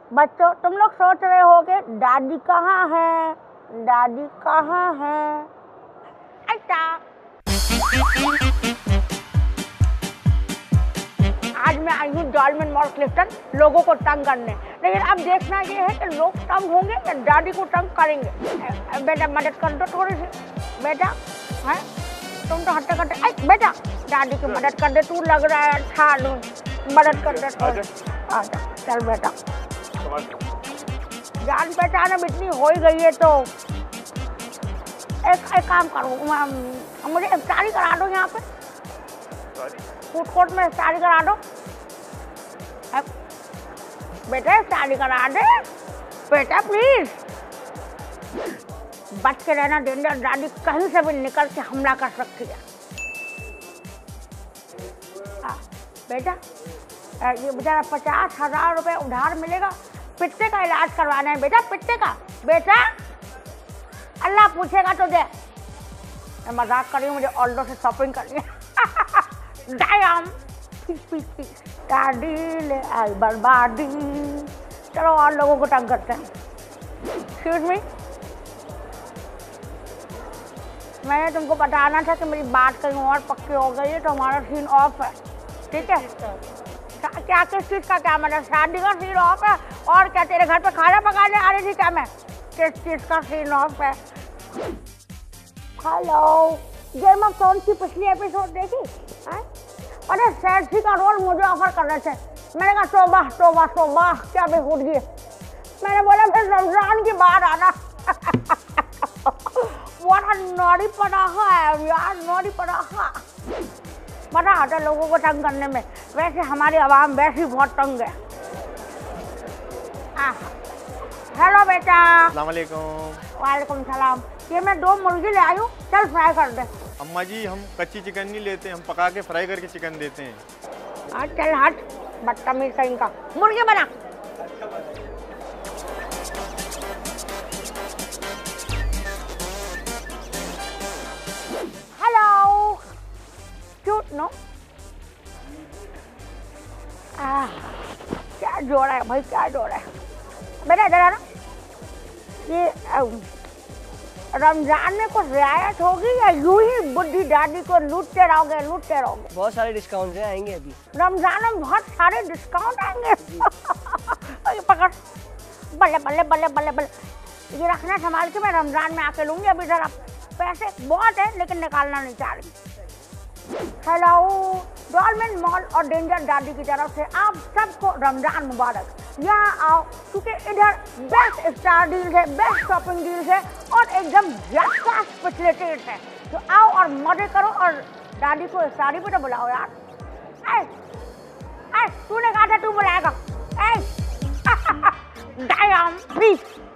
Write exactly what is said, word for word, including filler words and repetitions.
बच्चों, तुम लोग सोच रहे हो कि दादी कहाँ है, दादी कहाँ है? अच्छा, आज मैं आई हूँ डॉलमेन मॉल क्लिफ्टन लोगों को तंग करने, लेकिन अब देखना ये है कि लोग तंग होंगे या दादी को तंग करेंगे। बेटा मदद कर दो थोड़ी सी, बेटा है तुम तो हट्टे कट्टे। बेटा दादी की मदद कर दे, तू लग रहा है अच्छा, मदद कर दे थोड़ी। आजा चल बेटा, जान पहचान अब इतनी हो ही गई है तो एक एक काम करो, मुझे इफ्तारी करा दो यहाँ पे फूड कोर्ट में, इफ्तारी करा दो बेटा, इफ्तारी करा दे बेटा प्लीज। बच के रहना, डेंजर दादी कहीं से भी निकल के हमला कर सकती है। आ, बेटा ये बेचारा पचास हजार रुपये उधार मिलेगा, पिट्टे का इलाज करवाना है बेटा, पिट्टे का। बेटा अल्लाह पूछेगा तो दे। मैं मजाक कर रही हूँ, मुझे ऑल्डो से शॉपिंग करनी है। डायम दादी ले आई बर्बादी। चलो और लोगों को तंग करते हैं। एक्सक्यूज मी, मैंने तुमको बताना था कि मेरी बात कहीं और पक्की हो गई है तो हमारा सीन ऑफ है, ठीक है? क्या किस चीज़ का क्या मतलब, शादी का सीन ऑफ है? और क्या तेरे घर पे खाना पकाने आ रही थी क्या मैं? किस चीज़ का सीन ऑफ है? हेलो, गेम ऑफ थ्रोन्स की पिछली एपिसोड देखी? अरे सेक्सी का रोल मुझे ऑफर कर रहे थे, मैंने कहा तोबा तोबा तोबा क्या बेहूदगी है। मैंने बोला फिर रमजान की बात आना। बड़ा नौड़ी पटाखा है यार, नौड़ी पटाखा। मजा आता है लोगों को तंग करने में, वैसे हमारी आवाम वैसे ही बहुत तंग है। हेलो बेटा। अस्सलाम वालेकुम। वालेकुम सलाम। ये मैं दो मुर्गी ले आई हूँ, चल फ्राई कर दे। अम्मा जी हम कच्ची चिकन नहीं लेते, हम पका के फ्राई करके चिकन देते हैं। हाँ चल हट, बदतमीज कहीं का। मुर्गी बना। Hello, cute no? क्या जोड़ा है भाई, क्या जोड़ा है। बेटा इधर आना। ये रमजान में कुछ रियायत होगी या यूं ही बुढ़ी दादी को लूटते रहोगे लूटते रहोगे? बहुत सारे डिस्काउंट आएंगे अभी रमजान में, बहुत सारे डिस्काउंट आएंगे। ये पकड़, बल्ले बल्ले बल्ले बल्ले बल्ले, ये रखना संभाल के, मैं रमजान में आके लूंगी। अभी जरा पैसे बहुत है लेकिन निकालना नहीं चाह रही। हेलो, डॉलमेन मॉल और डेंजर दादी की तरफ से आप सबको रमजान मुबारक। यहाँ आओ क्योंकि इधर बेस्ट स्टार डील है, बेस्ट शॉपिंग डील है और एकदम जक्का फैसिलिटीज है। तो आओ और मजे करो और दादी को इफ्तारी पे तो बुलाओ यार। ऐ, ऐ, तूने कहा था तू बुलाएगा। ऐ, डायम प्लीज।